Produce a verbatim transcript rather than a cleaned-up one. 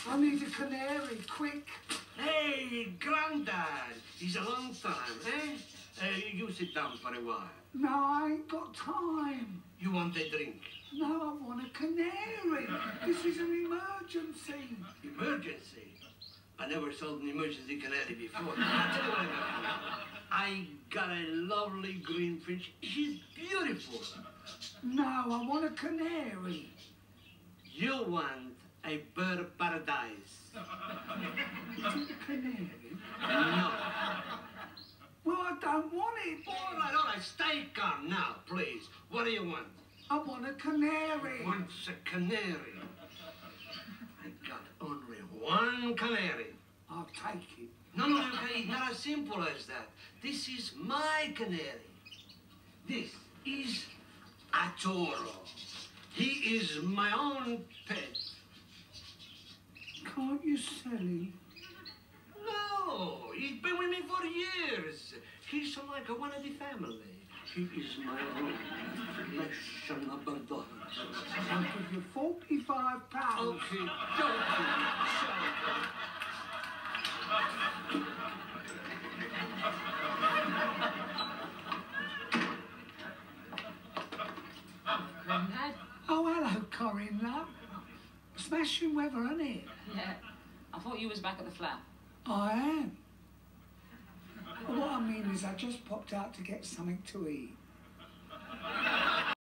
I need a canary, quick. Hey, Grandad, it's a long time, eh? Uh, you sit down for a while. No, I ain't got time. You want a drink? No, I want a canary. This is an emergency. Emergency? I never sold an emergency canary before. I tell you what I got now. I got a lovely green finch. She's beautiful. No, I want a canary. You want a bird of paradise. Is it a canary? No. Well, I don't want it. All right, all right, stay calm now, please. What do you want? I want a canary. Wants a canary. I got only one canary. I'll take it. No, no, okay, not as simple as that. This is my canary. This is Arturo. He is my own pet. Can't you sell him? No, he's been with me for years. He's like a one of the family. He is my own flesh and blood. I'll give you forty-five pounds. Okay, don't Granddad? Oh, hello, Corrine, love. Smashing weather, isn't it? Yeah. I thought you was back at the flat. I am. What I mean is I just popped out to get something to eat.